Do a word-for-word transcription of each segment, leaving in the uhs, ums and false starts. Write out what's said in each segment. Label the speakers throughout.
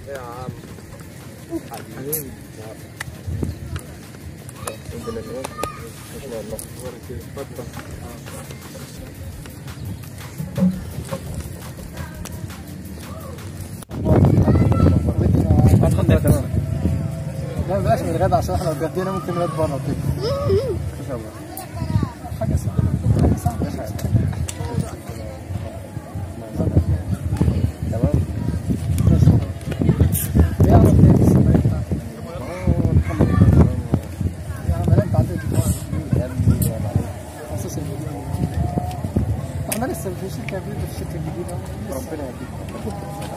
Speaker 1: يا عم حبيبي ربنا يكرمك ما شاء الله تبارك الله. اتفضل. اتفضل تمام.
Speaker 2: لا بلاش من الغدا عشان احنا لو اتغدينا ممكن نغدا بره وكده. ان شاء الله. حاجه سهله.
Speaker 1: تمام.
Speaker 2: بيعرف يلبس البيت بتاعته. يا عم انت عندك
Speaker 1: يا ابني يا معلم.
Speaker 2: اساس المليون. احنا لسه في شركه جديده في شركه جديده.
Speaker 1: ربنا يهديك.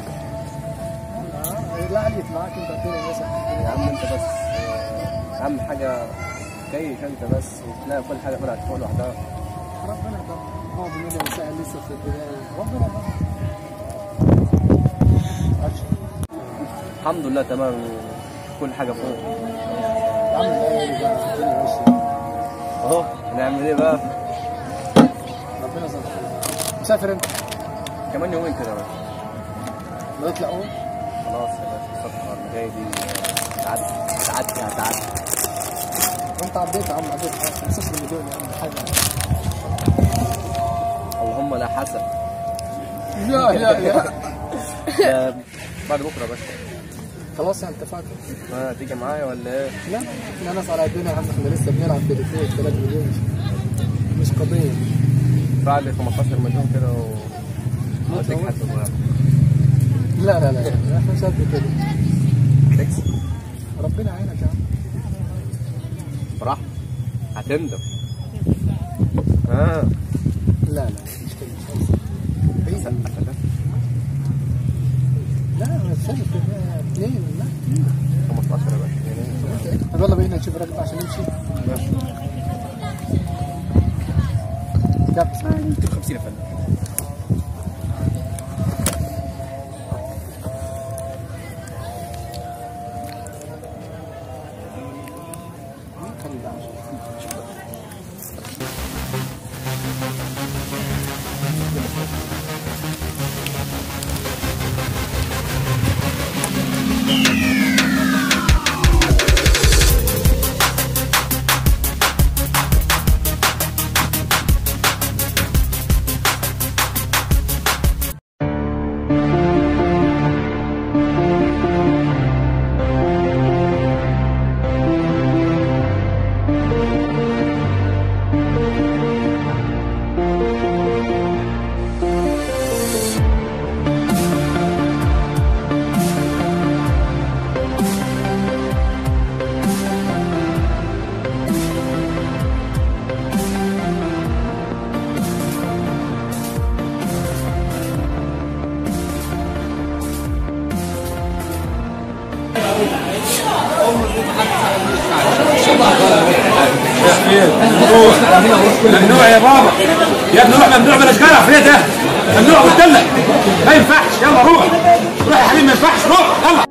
Speaker 2: لا عليت معاك انت الدنيا مثلا.
Speaker 1: يا عم انت بس اهم حاجه كيف انت بس وتلاقي كل حاجه طلعت فوق لوحدها.
Speaker 2: ربنا يقدر. هو بيقول لي مساء لسه في البدايه. ربنا يقدر.
Speaker 1: الحمد لله تمام كل حاجه فوق.
Speaker 2: يا عم الايام دي بقى الدنيا ماشيه.
Speaker 1: اهو هنعمل ايه بقى؟
Speaker 2: ربنا يسامحك. مسافر انت؟
Speaker 1: كمان يومين كده بس.
Speaker 2: ما يطلعوا؟
Speaker 1: خلاص يا باشا الصفقه اللي جايه دي هتعدي هتعدي هتعدي.
Speaker 2: وانت عديت يا عم عديت خمستاشر مليون يا عم حاجه.
Speaker 1: اللهم لا حسن.
Speaker 2: لا لا لا.
Speaker 1: بعد بكره بس.
Speaker 2: خلاص يعني اتفقنا.
Speaker 1: ما تيجي معايا ولا ايه؟
Speaker 2: لا احنا ناس على قدنا يا عم احنا لسه بنلعب في الاثنين ثلاثة مليون مش قضيه.
Speaker 1: بعد خمستاشر مليون كده و هديك حد صغير.
Speaker 2: لا لا لا احنا مش قد كده.
Speaker 1: تكسب.
Speaker 2: ربنا يعينك يا عم.
Speaker 1: براحتك هتندم. اه
Speaker 2: لا لا مش كده مش كده. لا ما تسالش كده اثنين لا
Speaker 1: خمستاشر يا باشا.
Speaker 2: طب يلا بينا نشوف الراجل عشان نمشي.
Speaker 1: ماشي.
Speaker 2: كام؟
Speaker 1: خمسين يا فندم.
Speaker 3: ممنوع يا بابا يا ابني روح ممنوع بلاش جرع في ده ممنوع قلت لك ما ينفعش يلا روح روح يا حبيبي ما ينفعش روح يلا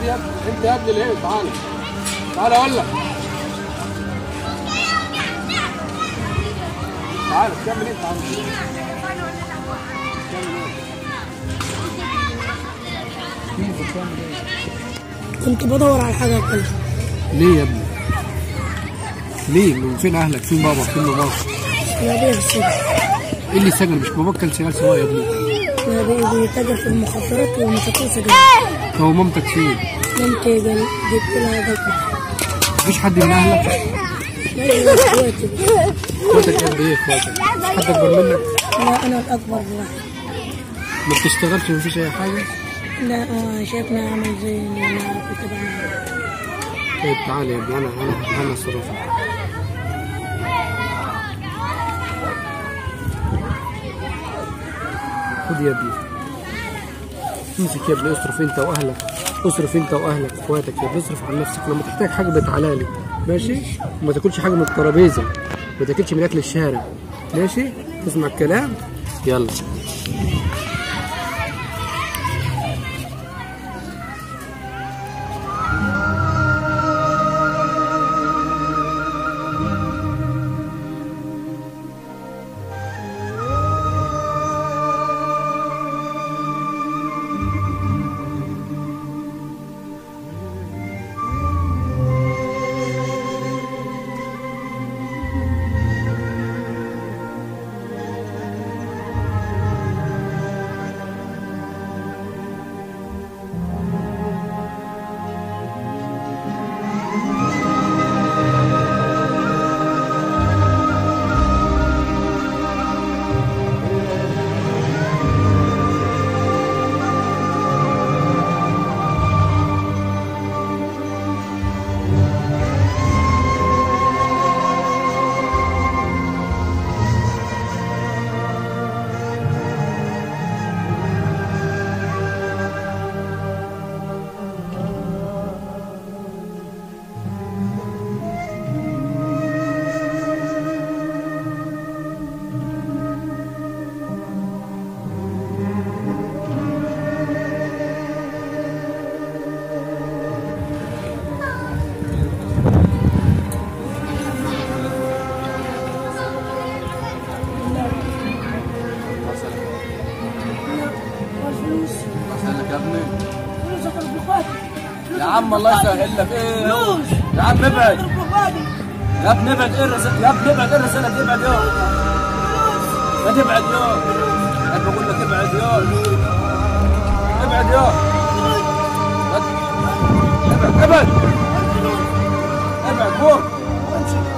Speaker 3: خد يا ابني انت يا ابني اللي هي تعالى تعالى اقول لك تعالى بتعمل ايه تعالى بتعمل ايه؟
Speaker 4: كنت بدور على حاجة أكلها.
Speaker 3: ليه يا ابني؟ ليه؟ من فين اهلك؟ فين بابا؟ فين باباك؟
Speaker 4: يا ابويا في السجن.
Speaker 3: ايه اللي سجن؟ مش باباك كان شغال سواق يا ابني؟
Speaker 4: يا ابويا بيتاجر في المخدرات ومسكوه سجن.
Speaker 3: هو مامتك فين؟
Speaker 4: مامتي جبت لها دكتور.
Speaker 3: مفيش حد من اهلك؟
Speaker 4: ايوه اخواتي.
Speaker 3: اخواتك قد ايه اخواتك؟ حد اكبر منك؟
Speaker 4: لا انا الاكبر واحد.
Speaker 3: ما بتشتغلش مفيش اي حاجه؟
Speaker 4: لا اه شايفني اعمل زي اللي انا كنت بعمل.
Speaker 3: طيب تعالى يا ابني انا انا انا اصرفك. خد يا ابني امسك يا ابني اصرف انت واهلك اصرف انت واهلك اخواتك يا ابني اصرف على نفسك لما تحتاج حاجه بتعالى لي ماشي؟ وما تاكلش حاجه من الترابيزه ما تاكلش من اكل الشارع ماشي؟ تسمع الكلام؟ يلا
Speaker 1: يا عم الله يسهل لك ايه يا عم ابعد يا ابني ابعد ايه الرسالة يا ابني ابعد ايه الرسالة دي ابعد يوم ما تبعد يوم انا بقول لك ابعد يوم ابعد يوم ابعد ابعد ابعد فوق امشي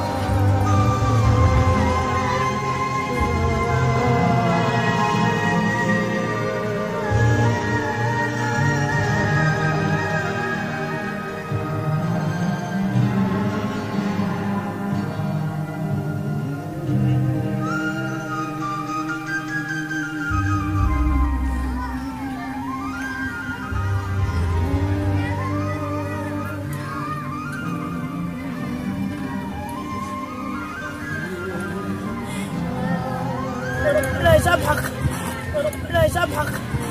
Speaker 4: ربنا يسامحك ربنا يسامحك